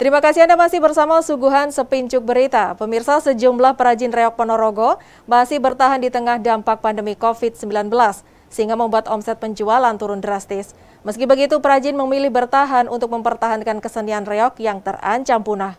Terima kasih Anda masih bersama Suguhan Sepincuk Berita. Pemirsa, sejumlah perajin reok Ponorogo masih bertahan di tengah dampak pandemi COVID-19, sehingga membuat omset penjualan turun drastis. Meski begitu, perajin memilih bertahan untuk mempertahankan kesenian reok yang terancam punah.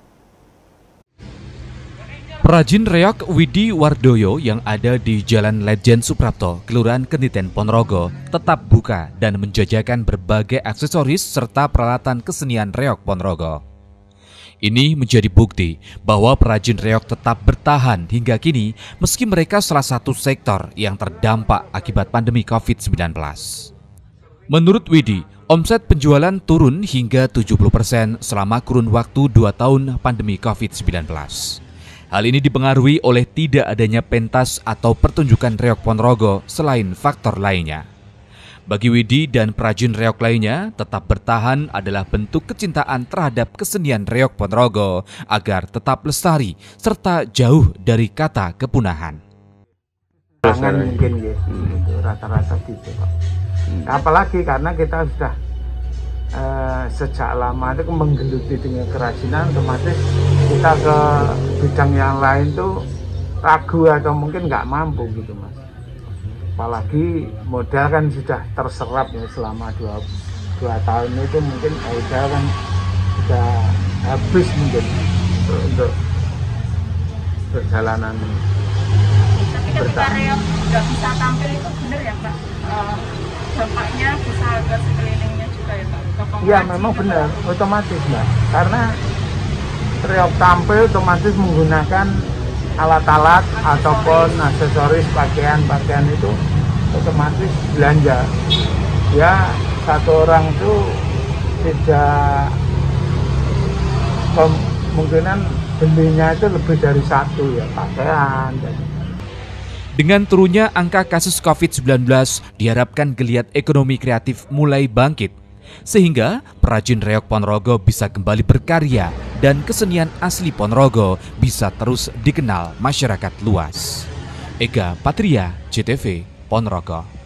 Perajin reok Widi Wardoyo yang ada di Jalan Ledjen Suprapto, Kelurahan Kenditen, Ponorogo, tetap buka dan menjajakan berbagai aksesoris serta peralatan kesenian reok Ponorogo. Ini menjadi bukti bahwa perajin reok tetap bertahan hingga kini meski mereka salah satu sektor yang terdampak akibat pandemi COVID-19. Menurut Widi, omset penjualan turun hingga 70% selama kurun waktu 2 tahun pandemi COVID-19. Hal ini dipengaruhi oleh tidak adanya pentas atau pertunjukan reok Ponorogo selain faktor lainnya. Bagi Widi dan perajin reok lainnya, tetap bertahan adalah bentuk kecintaan terhadap kesenian reok Ponorogo agar tetap lestari serta jauh dari kata kepunahan. Jangan mungkin gitu, rata-rata gitu Pak. Apalagi karena kita sudah sejak lama itu menggeluti dengan kerajinan, otomatis kita ke bidang yang lain tuh ragu atau mungkin nggak mampu gitu Mas. Apalagi modal kan sudah terserap ya selama 2 tahun itu, mungkin modal kan sudah habis mungkin untuk perjalanan. Tapi ketika reok nggak bisa tampil itu benar ya Pak? Dampaknya bisa ke sekelilingnya juga ya Pak? Iya memang benar, otomatis Mbak. Karena reok tampil otomatis menggunakan alat-alat ataupun aksesoris pakaian-pakaian itu otomatis belanja. Ya satu orang itu tidak kemungkinan belinya itu lebih dari satu ya pakaian. Dengan turunnya angka kasus COVID-19, diharapkan geliat ekonomi kreatif mulai bangkit, sehingga perajin reok Ponorogo bisa kembali berkarya dan kesenian asli Ponorogo bisa terus dikenal masyarakat luas. Ega Patria, JTV, Ponorogo.